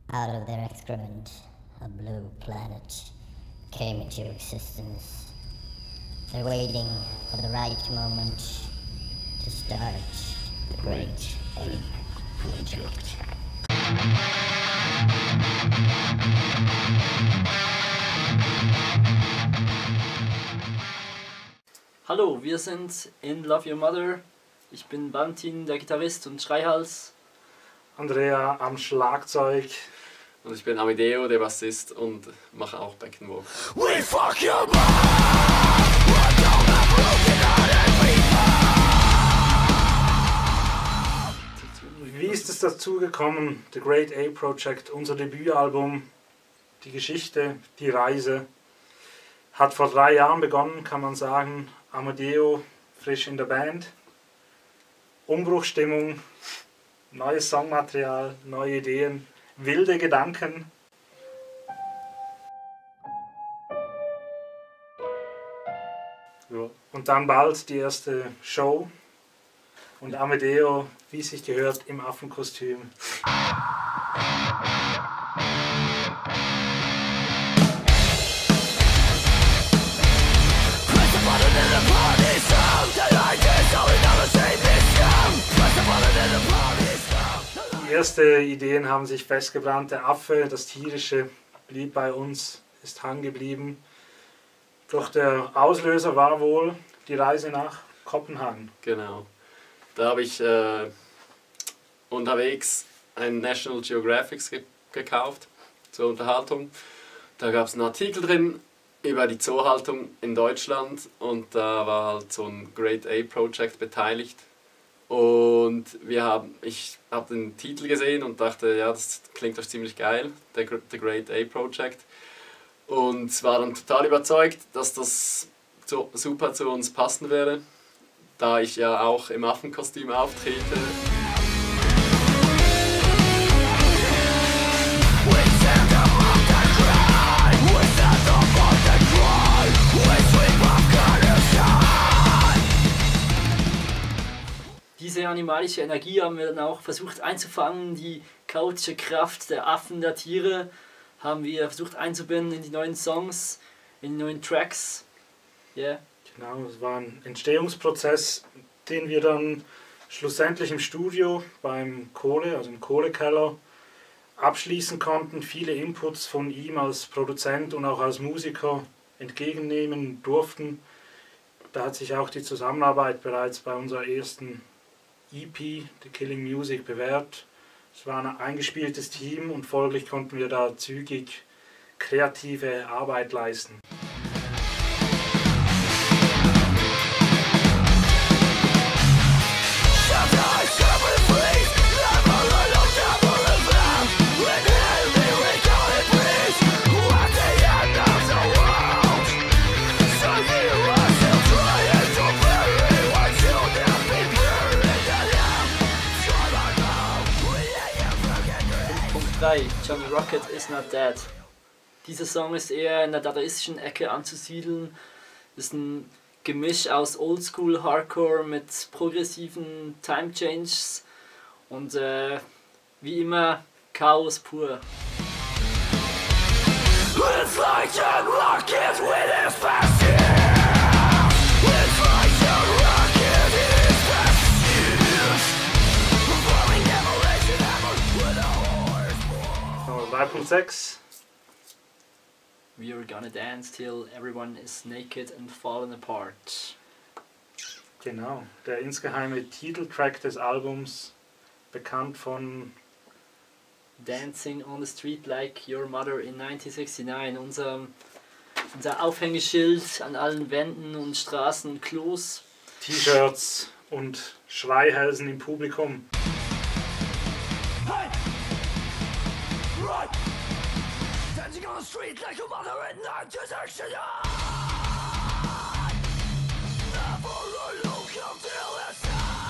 Out of their excrement, a blue planet came into existence. They're waiting for the right moment to start the Great Ape Project. Hallo, wir sind in Love Your Mother. Ich bin Valentin, der Gitarrist und Schreihals. Andrea am Schlagzeug. Und ich bin Amedeo, der Bassist und mache auch Backing-Vocals. We fuck your mind. Wie ist es dazu gekommen, The Great Ape Project, unser Debütalbum, die Geschichte, die Reise, hat vor 3 Jahren begonnen, kann man sagen. Amedeo frisch in der Band, Umbruchstimmung, neues Songmaterial, neue Ideen, wilde Gedanken. Ja. Und dann bald die erste Show und Amedeo, wie es sich gehört, im Affenkostüm. Die ersten Ideen haben sich festgebrannt. Der Affe, das Tierische, blieb bei uns, ist hängen geblieben. Doch der Auslöser war wohl die Reise nach Kopenhagen. Genau. Da habe ich unterwegs ein National Geographic gekauft zur Unterhaltung. Da gab es einen Artikel drin über die Zoohaltung in Deutschland und da war halt so ein Great Ape Project beteiligt. Und ich habe den Titel gesehen und dachte, ja, das klingt doch ziemlich geil, The Great Ape Project. Und war dann total überzeugt, dass das super zu uns passen würde, da ich ja auch im Affenkostüm auftrete. Diese animalische Energie haben wir dann auch versucht einzufangen, die chaotische Kraft der Affen, der Tiere haben wir versucht einzubinden in die neuen Songs, in die neuen Tracks. Yeah. Genau, es war ein Entstehungsprozess, den wir dann schlussendlich im Studio beim also im Kohlekeller, abschließen konnten. Viele Inputs von ihm als Produzent und auch als Musiker entgegennehmen durften. Da hat sich auch die Zusammenarbeit bereits bei unserer ersten EP, The Killing Music, bewährt. Es war ein eingespieltes Team und folglich konnten wir da zügig kreative Arbeit leisten. Johnny Rocket is not dead. Dieser Song ist eher in der dadaistischen Ecke anzusiedeln. Ist ein Gemisch aus Oldschool Hardcore mit progressiven Time Changes und wie immer Chaos pur. It's like John Rocket with his passion. It's like John Rocket in his passion. Performing demolition hammer with a horse. 3.6. We're gonna dance till everyone is naked and falling apart. Genau, der insgeheime Titeltrack des Albums, bekannt von Dancing on the Street Like Your Mother in 1969, unser Aufhängeschild an allen Wänden und Straßen und Klos. T-Shirts und Schreihälsen im Publikum. Hey! Right! Dancing on the street like your mother in 1969. Never look until it's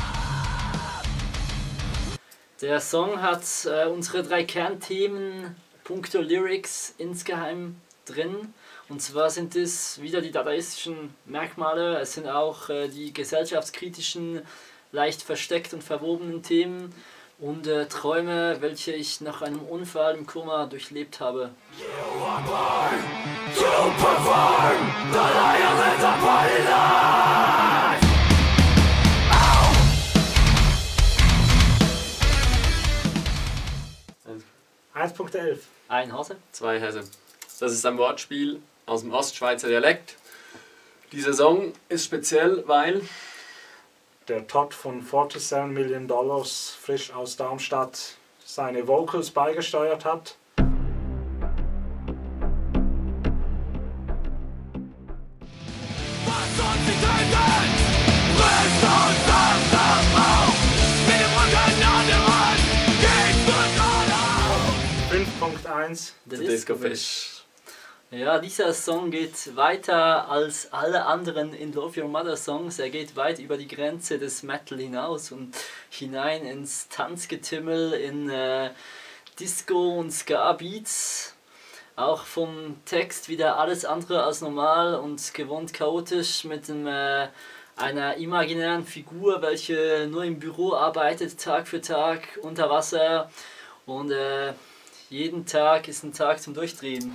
time. Der Song hat unsere 3 Kernthemen puncto Lyrics insgeheim drin. Und zwar sind es wieder die dadaistischen Merkmale, es sind auch die gesellschaftskritischen, leicht versteckt und verwobenen Themen. und Träume, welche ich nach einem Unfall im Koma durchlebt habe. To perform the lion and the body life. 1.11. Ein Hase. 2 Häse. Das ist ein Wortspiel aus dem Ostschweizer Dialekt. Dieser Song ist speziell, weil Der Todd von 47 Million Dollars frisch aus Darmstadt seine Vocals beigesteuert hat. Was uns nicht trennt, lässt uns auf das Bauch. Mit dem Rücken an der Wand geht's uns alle. 5.1. der Disco-Fish. Ja, dieser Song geht weiter als alle anderen In Love Your Mother Songs. Er geht weit über die Grenze des Metal hinaus und hinein ins Tanzgetümmel, in Disco und Ska-Beats. Auch vom Text wieder alles andere als normal und gewohnt chaotisch mit einer imaginären Figur, welche nur im Büro arbeitet, Tag für Tag, unter Wasser. Und jeden Tag ist ein Tag zum Durchdrehen.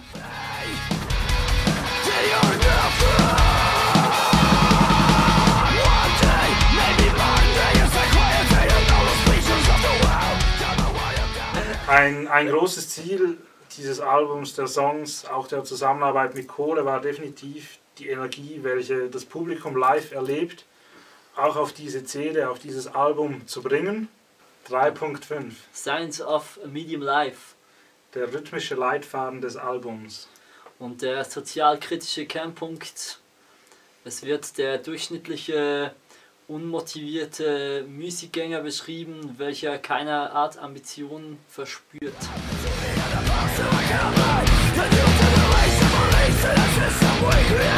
Ein großes Ziel dieses Albums, der Songs, auch der Zusammenarbeit mit Kohle war definitiv die Energie, welche das Publikum live erlebt, auch auf diese CD, auf dieses Album zu bringen. 3.5. Science of a Medium Life. Der rhythmische Leitfaden des Albums. Und der sozialkritische Kernpunkt. Es wird der durchschnittliche, unmotivierte Musikgänger beschrieben, welcher keine Art Ambition verspürt. The new generation believes in a system we create.